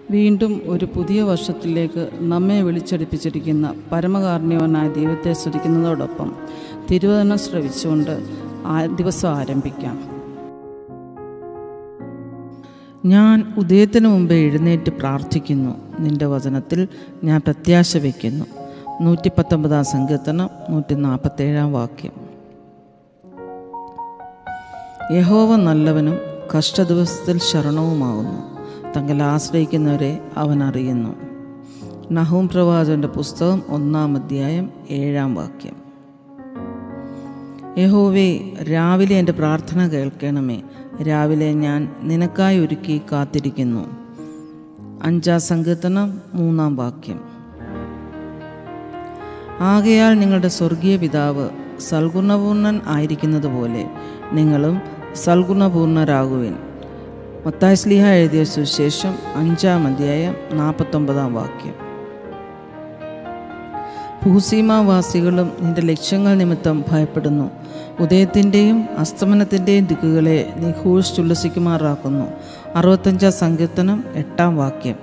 വീണ്ടും ഒരു പുതിയ വർഷത്തിലേക്ക് നമ്മെ വിളിച്ചടിപ്പിച്ചിരിക്കുന്ന പരമകാരുണ്യവാനായ ദൈവത്തെ സ്തുതിക്കുന്നതോടൊപ്പം തിരുവചനം ശ്രവിച്ചുകൊണ്ട് ദിവസം ആരംഭിക്കാം. ഞാൻ ഉദയത്തിന് മുമ്പേ എഴുന്നേറ്റ് പ്രാർത്ഥിക്കുന്നു, നിൻ്റെ വചനത്തിൽ ഞാൻ പ്രത്യാശ വയ്ക്കുന്നു. 119 സങ്കീർത്തനം 147 വാക്യം. യഹോവ നല്ലവനും കഷ്ടദിവസത്തിൽ ശരണവുമാകുന്നു, തങ്ങൾ ആശ്രയിക്കുന്നവരെ അവൻ അറിയുന്നു. നഹൂം പ്രവാചകന്റെ പുസ്തകം 1 അധ്യായം 7 വാക്യം. യഹോവേ, രാവിലെ എൻ്റെ പ്രാർത്ഥന കേൾക്കണമേ, രാവിലെ ഞാൻ നിനക്കായി ഒരുക്കി കാത്തിരിക്കുന്നു. 5 സങ്കീർത്തനം 3 വാക്യം. ആകയാൽ നിങ്ങളുടെ സ്വർഗീയ പിതാവ് സൽഗുണപൂർണൻ ആയിരിക്കുന്നത് പോലെ നിങ്ങളും സൽഗുണപൂർണരാകുവിൻ. മത്തായി ശ്ലീഹ എഴുതിയ സുവിശേഷം 5 അധ്യായം 49 വാക്യം. ഭൂസീമാവാസികളും നിന്റെ ലക്ഷ്യങ്ങൾ നിമിത്തം ഭയപ്പെടുന്നു. ഉദയത്തിൻ്റെയും അസ്തമനത്തിൻ്റെയും ദിക്കുകളെ നീ ഘോഷിച്ചുല്ലസിക്കുമാറാക്കുന്നു. 65 സങ്കീർത്തനം 8 വാക്യം.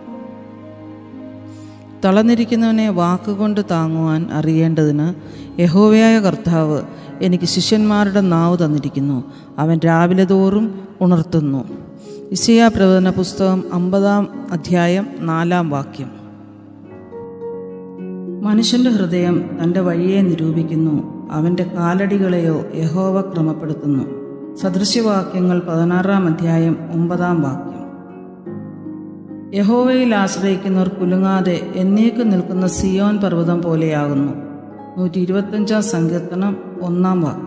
തളർന്നിരിക്കുന്നവനെ വാക്കുകൊണ്ട് താങ്ങുവാൻ അറിയേണ്ടതിന് യഹോവയായ കർത്താവ് എനിക്ക് ശിഷ്യന്മാരുടെ നാവ് തന്നിരിക്കുന്നു. അവൻ രാവിലെ തോറും ഉണർത്തുന്നു. യിശയ്യാ പ്രവചന പുസ്തകം 50 അധ്യായം 4 വാക്യം. മനുഷ്യൻ്റെ ഹൃദയം തൻ്റെ വഴിയെ നിരൂപിക്കുന്നു, അവൻ്റെ കാലടികളെയോ യഹോവ ക്രമപ്പെടുത്തുന്നു. സദൃശ്യവാക്യങ്ങൾ 16 അധ്യായം 9 വാക്യം. യഹോവയിൽ ആശ്രയിക്കുന്നവർ കുലുങ്ങാതെ എന്നേക്കും നിൽക്കുന്ന സിയോൻ പർവ്വതം പോലെയാകുന്നു. 125 സങ്കീർത്തനം 1 വാക്യം.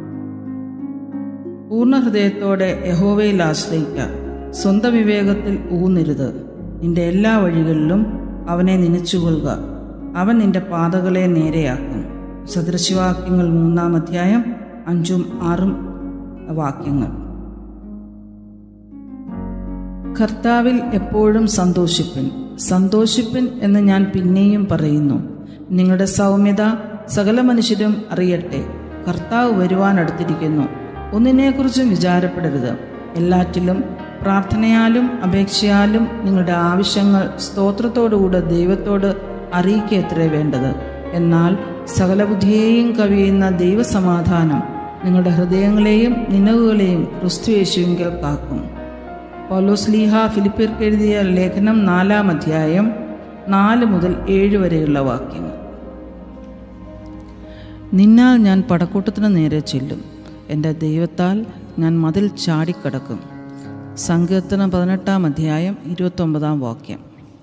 പൂർണ്ണ ഹൃദയത്തോടെ യഹോവയിൽ ആശ്രയിക്കുക, സ്വന്തം വിവേകത്തിൽ ഊന്നരുത്. നിന്റെ എല്ലാ വഴികളിലും അവനെ നനച്ചുകൊള്ളുക, അവൻ നിന്റെ പാതകളെ നേരെയാക്കും. സദൃശ്യവാക്യങ്ങൾ 3 അധ്യായം 5, 6 വാക്യങ്ങൾ. കർത്താവിൽ എപ്പോഴും സന്തോഷിപ്പിൻ എന്ന് ഞാൻ പിന്നെയും പറയുന്നു. നിങ്ങളുടെ സൗമ്യത സകല മനുഷ്യരും അറിയട്ടെ. കർത്താവ് വരുവാനടുത്തിരിക്കുന്നു. ഒന്നിനെക്കുറിച്ചും വിചാരപ്പെടരുത്. എല്ലാറ്റിലും പ്രാർത്ഥനയാലും അപേക്ഷയാലും നിങ്ങളുടെ ആവശ്യങ്ങൾ സ്തോത്രത്തോടുകൂടെ ദൈവത്തോട് അറിയിക്കത്രേ വേണ്ടത്. എന്നാൽ സകല ബുദ്ധിയെയും കവിയുന്ന ദൈവസമാധാനം നിങ്ങളുടെ ഹൃദയങ്ങളെയും നിനവുകളെയും ക്രിസ്തുയേശുവിങ്കൽ കാക്കും. പൗലോസ് ശ്ലീഹ ഫിലിപ്പിയർക്ക് എഴുതിയ ലേഖനം 4 അധ്യായം 4 മുതൽ 7 വരെയുള്ള വാക്യങ്ങൾ. നിന്നാൽ ഞാൻ പടക്കൂട്ടത്തിന് നേരെ ചെല്ലും, എൻ്റെ ദൈവത്താൽ ഞാൻ മതിൽ ചാടിക്കടക്കും. സങ്കീർത്തനം 18 അധ്യായം 29 വാക്യം.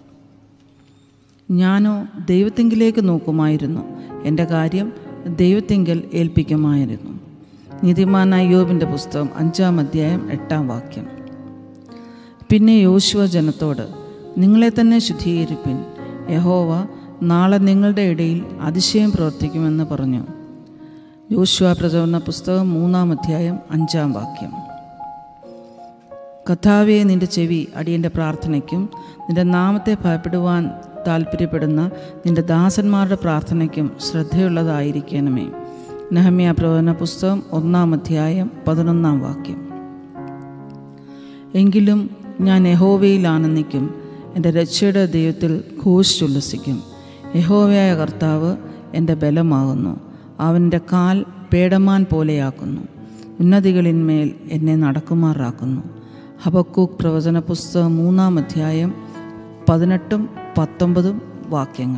ഞാനോ ദൈവത്തിങ്കിലേക്ക് നോക്കുമായിരുന്നു, എൻ്റെ കാര്യം ദൈവത്തിങ്കൽ ഏൽപ്പിക്കുമായിരുന്നു. നീതിമാനായ യോബിൻ്റെ പുസ്തകം 5 അധ്യായം 8 വാക്യം. പിന്നെ യോശുവ ജനത്തോട്, നിങ്ങളെ തന്നെ ശുദ്ധീകരിപ്പിൻ, യഹോവ നാളെ നിങ്ങളുടെ ഇടയിൽ അതിശയം പ്രവർത്തിക്കുമെന്ന് പറഞ്ഞു. യോശുവ പ്രവചന പുസ്തകം 3 അധ്യായം 5 വാക്യം. കർത്താവേ, നിന്റെ ചെവി അടിയൻ്റെ പ്രാർത്ഥനയ്ക്കും നിന്റെ നാമത്തെ ഭയപ്പെടുവാൻ താല്പര്യപ്പെടുന്ന നിന്റെ ദാസന്മാരുടെ പ്രാർത്ഥനയ്ക്കും ശ്രദ്ധയുള്ളതായിരിക്കണമേ. നെഹമ്യാ പ്രവചന പുസ്തകം 1 അധ്യായം 11 വാക്യം. എങ്കിലും ഞാൻ യഹോവയിൽ ആനന്ദിക്കും, എൻ്റെ രക്ഷയുടെ ദൈവത്തിൽ ഘോഷിച്ചുല്ലസിക്കും. യഹോവയായ കർത്താവ് എൻ്റെ ബലമാകുന്നു, അവൻ്റെ കാൽ പേടമാൻ പോലെയാക്കുന്നു, ഉന്നതികളിന്മേൽ എന്നെ നടക്കുമാറാക്കുന്നു. ഹബക്കൂക്ക് പ്രവചന പുസ്തകം 3 അധ്യായം 18, 19 വാക്യങ്ങൾ.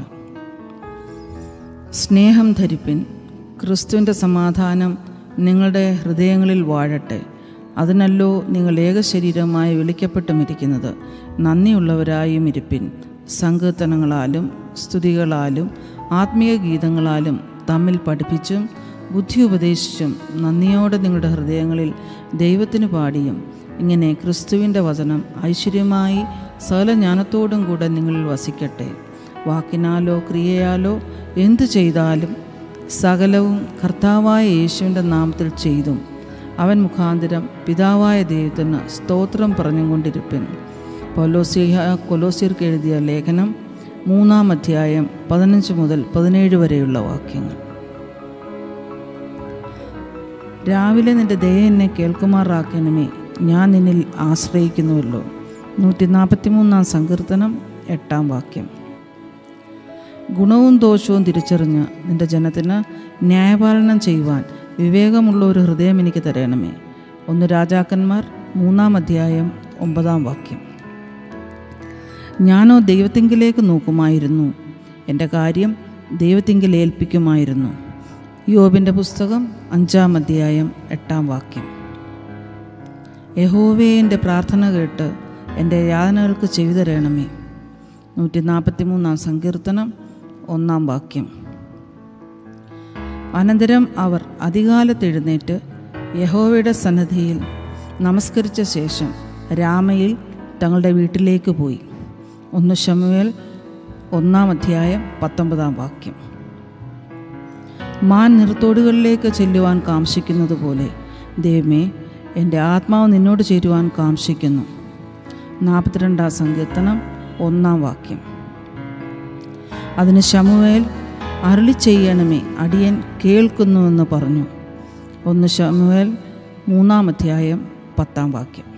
സ്നേഹം ധരിപ്പിൻ, ക്രിസ്തുവിൻ്റെ സമാധാനം നിങ്ങളുടെ ഹൃദയങ്ങളിൽ വാഴട്ടെ. അതിനല്ലോ നിങ്ങൾ ഏകശരീരമായി വിളിക്കപ്പെട്ടുമിരിക്കുന്നത്. നന്ദിയുള്ളവരായും ഇരിപ്പിൻ. സങ്കീർത്തനങ്ങളാലും സ്തുതികളാലും ആത്മീയ ഗീതങ്ങളാലും തമ്മിൽ പഠിപ്പിച്ചും ബുദ്ധി ഉപദേശിച്ചും നന്ദിയോടെ നിങ്ങളുടെ ഹൃദയങ്ങളിൽ ദൈവത്തിന് പാടിയും ഇങ്ങനെ ക്രിസ്തുവിൻ്റെ വചനം ഐശ്വര്യമായി സകല ജ്ഞാനത്തോടും കൂടെ നിങ്ങളിൽ വസിക്കട്ടെ. വാക്കിനാലോ ക്രിയയാലോ എന്തു ചെയ്താലും സകലവും കർത്താവായ യേശുവിൻ്റെ നാമത്തിൽ ചെയ്തും അവൻ മുഖാന്തരം പിതാവായ ദൈവത്തിന് സ്തോത്രം പറഞ്ഞുകൊണ്ടിരിപ്പിൻ. കൊലോസ്യർക്ക് എഴുതിയ ലേഖനം 3 അധ്യായം 15 മുതൽ 17 വരെയുള്ള വാക്യങ്ങൾ. രാവിലെ നിന്റെ ദയ എന്നെ കേൾക്കുമാറാക്കണമേ, ഞാൻ നിന്നിൽ ആശ്രയിക്കുന്നുവല്ലോ. 143 സങ്കീർത്തനം 8 വാക്യം. ഗുണവും ദോഷവും തിരിച്ചറിഞ്ഞ് നിൻ്റെ ജനത്തിന് ന്യായപാലനം ചെയ്യുവാൻ വിവേകമുള്ള ഒരു ഹൃദയം എനിക്ക് തരണമേ. 1 രാജാക്കന്മാർ 3 അധ്യായം 9 വാക്യം. ഞാനോ ദൈവത്തിങ്കിലേക്ക് നോക്കുമായിരുന്നു, എൻ്റെ കാര്യം ദൈവത്തിങ്കിൽ ഏൽപ്പിക്കുമായിരുന്നു. യോബിൻ്റെ പുസ്തകം 5 അധ്യായം 8 വാക്യം. യഹോവേ, എൻ്റെ പ്രാർത്ഥന കേട്ട് എൻ്റെ യാതനകൾക്ക് ചെവി തരണമേ. 143 സങ്കീർത്തനം 1 വാക്യം. അനന്തരം അവർ അതികാലത്ത് എഴുന്നേറ്റ് യഹോവയുടെ സന്നിധിയിൽ നമസ്കരിച്ച ശേഷം രാമയിൽ തങ്ങളുടെ വീട്ടിലേക്ക് പോയി. 1 ശമൂവേൽ 1 അധ്യായം 19 വാക്യം. മാൻ നീർത്തോടുകളിലേക്ക് ചെല്ലുവാൻ കാംക്ഷിക്കുന്നത് പോലെ ദൈവമേ, എൻ്റെ ആത്മാവ് നിന്നോട് ചേരുവാൻ കാംക്ഷിക്കുന്നു. 42 സങ്കീർത്തനം 1 വാക്യം. അതിന് ശമൂവേൽ, അരുളി ചെയ്യണമേ, അടിയൻ കേൾക്കുന്നുവെന്ന് പറഞ്ഞു. 1 ശമൂവേൽ 3 അധ്യായം 10 വാക്യം.